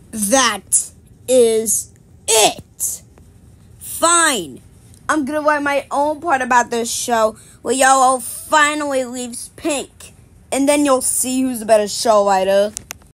That is it. Fine. I'm gonna write my own part about this show where Yellow finally leaves Pink. And then you'll see who's the better show writer.